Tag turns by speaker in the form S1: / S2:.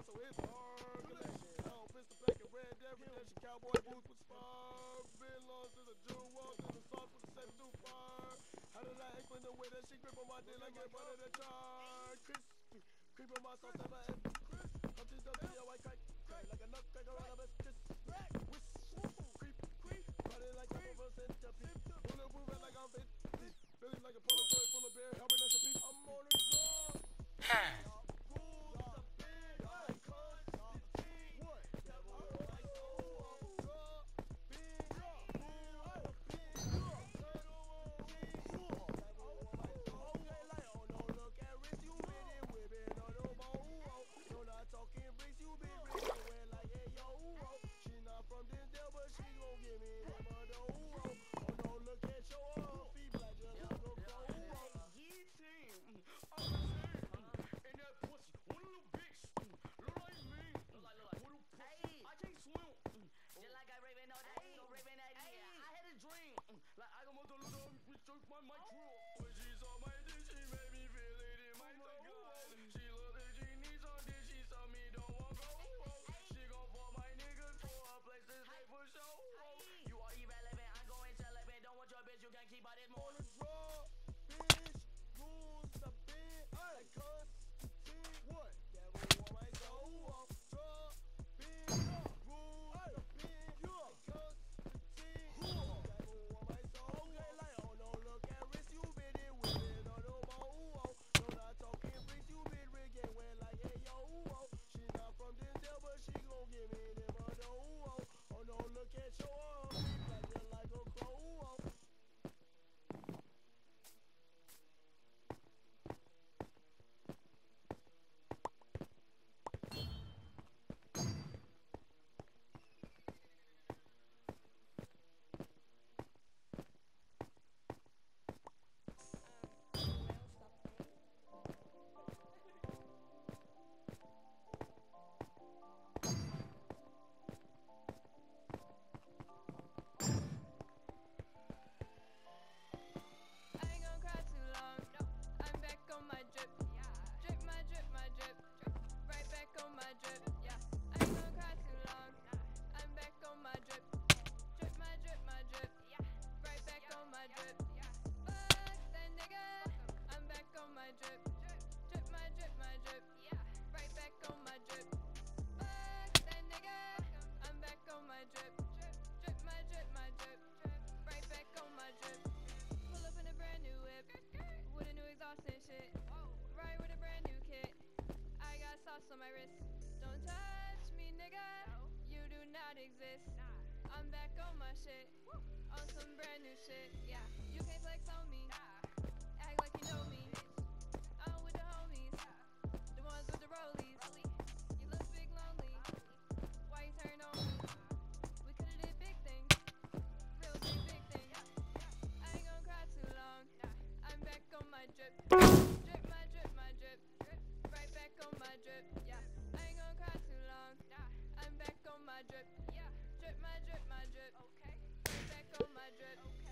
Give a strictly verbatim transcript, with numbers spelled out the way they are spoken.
S1: so it's hard collection. Oh, pistol pack and red dead redemption. Cowboy boots with spar. Been long to the jewel walls in the sauce with the seven through fire. How did I explain the way that she grip on my dick like it butter the char? Crispy, creep on my sauce, never empty. Humpty Dumpty, a white kite, like a nutcracker on a best kiss. Whisk, creep, creep, body like a purple centipede. Bulletproof it like I'm fifty. Billy like a polo toy full of beer, helping us a peep. I'm on the draw.
S2: On my wrist, don't touch me, nigga. You do not exist. I'm back on my shit, on some brand new shit. Yeah, you can't flex on me. Act like you know me. I'm with the homies, the ones with the rollies. You look big lonely. Why you turn on me? We coulda did big things, real big big things. I ain't gonna cry too long. I'm back on my drip, drip my drip my drip, right back on my drip. I'm back on my drip, yeah. Drip my drip, my drip. Okay. Back on my drip.